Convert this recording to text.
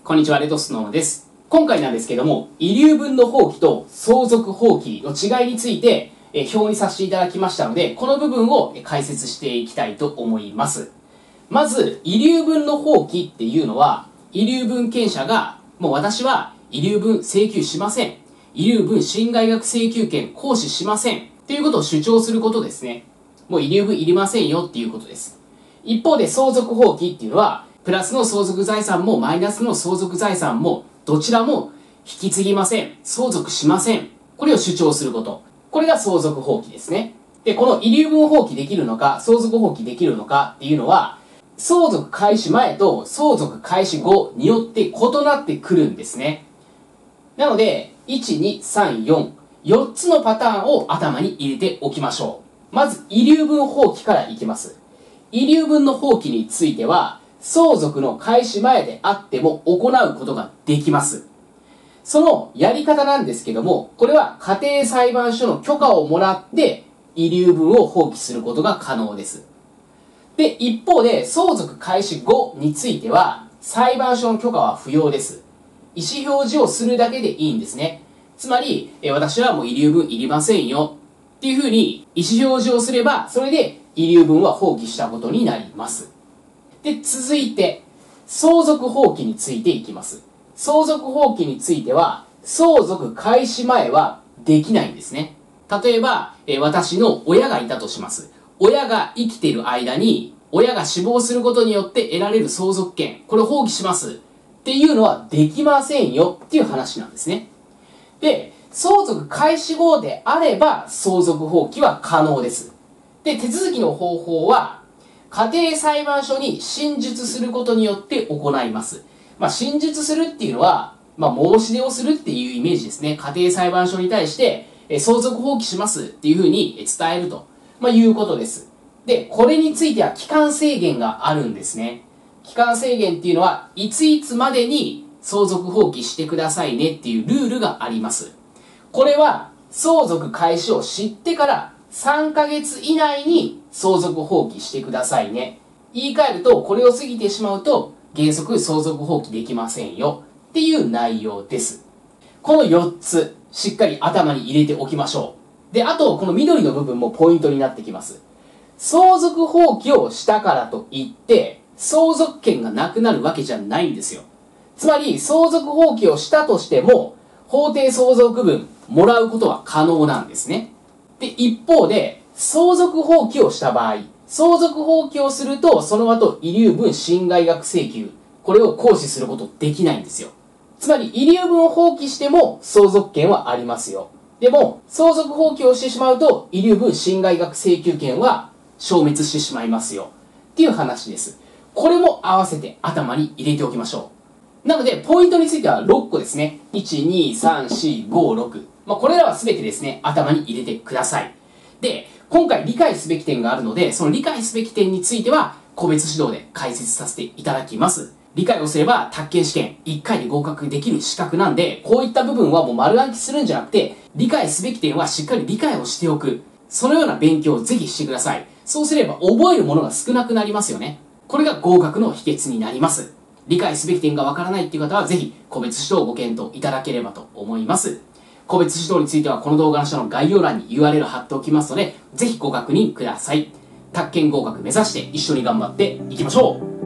こんにちは、レトスノーです。今回なんですけども、遺留分の放棄と相続放棄の違いについて表にさせていただきましたので、この部分を解説していきたいと思います。まず、遺留分の放棄っていうのは、遺留分権者が、もう私は遺留分請求しません。遺留分侵害額請求権行使しません。っていうことを主張することですね。もう遺留分いりませんよっていうことです。一方で相続放棄っていうのは、プラスの相続財産もマイナスの相続財産もどちらも引き継ぎません。相続しません。これを主張すること。これが相続放棄ですね。で、この遺留分を放棄できるのか、相続放棄できるのかっていうのは、相続開始前と相続開始後によって異なってくるんですね。なので、1、2、3、4、4つのパターンを頭に入れておきましょう。まず、遺留分放棄からいきます。遺留分の放棄については、相続の開始前であっても行うことができます。そのやり方なんですけども、これは家庭裁判所の許可をもらって遺留分を放棄することが可能です。で、一方で相続開始後については裁判所の許可は不要です。意思表示をするだけでいいんですね。つまり、私はもう遺留分いりませんよっていうふうに意思表示をすれば、それで遺留分は放棄したことになります。で、続いて、相続放棄についていきます。相続放棄については、相続開始前はできないんですね。例えば、私の親がいたとします。親が生きている間に、親が死亡することによって得られる相続権、これを放棄しますっていうのはできませんよっていう話なんですね。で、相続開始後であれば相続放棄は可能です。で、手続きの方法は、家庭裁判所に申述することによって行います。申述するっていうのは、申し出をするっていうイメージですね。家庭裁判所に対して、相続放棄しますっていうふうに伝えると、いうことです。で、これについては期間制限があるんですね。期間制限っていうのは、いついつまでに相続放棄してくださいねっていうルールがあります。これは、相続開始を知ってから3ヶ月以内に相続放棄してくださいね。言い換えると、これを過ぎてしまうと、原則相続放棄できませんよっていう内容です。この4つ、しっかり頭に入れておきましょう。で、あと、この緑の部分もポイントになってきます。相続放棄をしたからといって、相続権がなくなるわけじゃないんですよ。つまり、相続放棄をしたとしても、法定相続分もらうことは可能なんですね。で、一方で、相続放棄をした場合、相続放棄をすると、その後、遺留分侵害額請求、これを行使することできないんですよ。つまり、遺留分を放棄しても、相続権はありますよ。でも、相続放棄をしてしまうと、遺留分侵害額請求権は消滅してしまいますよ。っていう話です。これも合わせて頭に入れておきましょう。なので、ポイントについては6個ですね。1、2、3、4、5、6。これらは全てですね、頭に入れてください。で、今回理解すべき点があるので、その理解すべき点については、個別指導で解説させていただきます。理解をすれば、宅建試験1回で合格できる資格なんで、こういった部分はもう丸暗記するんじゃなくて、理解すべき点はしっかり理解をしておく。そのような勉強をぜひしてください。そうすれば覚えるものが少なくなりますよね。これが合格の秘訣になります。理解すべき点がわからないっていう方は、ぜひ個別指導をご検討いただければと思います。個別指導についてはこの動画の下の概要欄に URL 貼っておきますので、ぜひご確認ください。宅建合格目指して一緒に頑張っていきましょう。